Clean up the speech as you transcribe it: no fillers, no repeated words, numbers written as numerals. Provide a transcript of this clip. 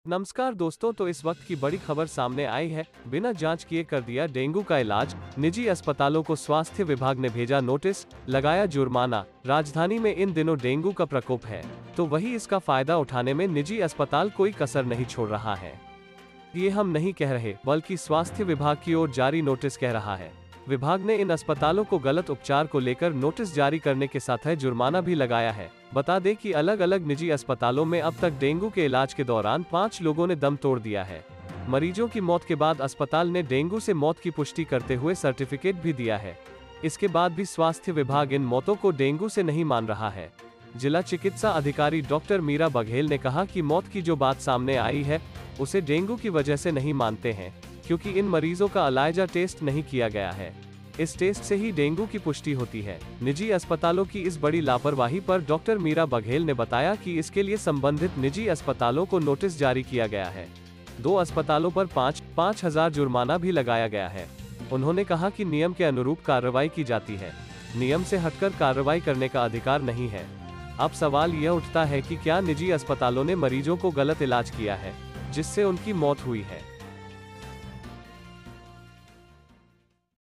नमस्कार दोस्तों, तो इस वक्त की बड़ी खबर सामने आई है। बिना जांच किए कर दिया डेंगू का इलाज, निजी अस्पतालों को स्वास्थ्य विभाग ने भेजा नोटिस, लगाया जुर्माना। राजधानी में इन दिनों डेंगू का प्रकोप है, तो वही इसका फायदा उठाने में निजी अस्पताल कोई कसर नहीं छोड़ रहा है। ये हम नहीं कह रहे, बल्कि स्वास्थ्य विभाग की ओर जारी नोटिस कह रहा है। विभाग ने इन अस्पतालों को गलत उपचार को लेकर नोटिस जारी करने के साथ है जुर्माना भी लगाया है। बता दें कि अलग अलग निजी अस्पतालों में अब तक डेंगू के इलाज के दौरान 5 लोगों ने दम तोड़ दिया है। मरीजों की मौत के बाद अस्पताल ने डेंगू से मौत की पुष्टि करते हुए सर्टिफिकेट भी दिया है। इसके बाद भी स्वास्थ्य विभाग इन मौतों को डेंगू से नहीं मान रहा है। जिला चिकित्सा अधिकारी डॉक्टर मीरा बघेल ने कहा कि मौत की जो बात सामने आई है, उसे डेंगू की वजह से नहीं मानते हैं, क्योंकि इन मरीजों का अलाइजा टेस्ट नहीं किया गया है। इस टेस्ट से ही डेंगू की पुष्टि होती है। निजी अस्पतालों की इस बड़ी लापरवाही पर डॉक्टर मीरा बघेल ने बताया कि इसके लिए संबंधित निजी अस्पतालों को नोटिस जारी किया गया है। 2 अस्पतालों पर 5,000 जुर्माना भी लगाया गया है। उन्होंने कहा कि नियम के अनुरूप कार्रवाई की जाती है, नियम से हटकर कार्रवाई करने का अधिकार नहीं है। अब सवाल यह उठता है कि क्या निजी अस्पतालों ने मरीजों को गलत इलाज किया है, जिससे उनकी मौत हुई है।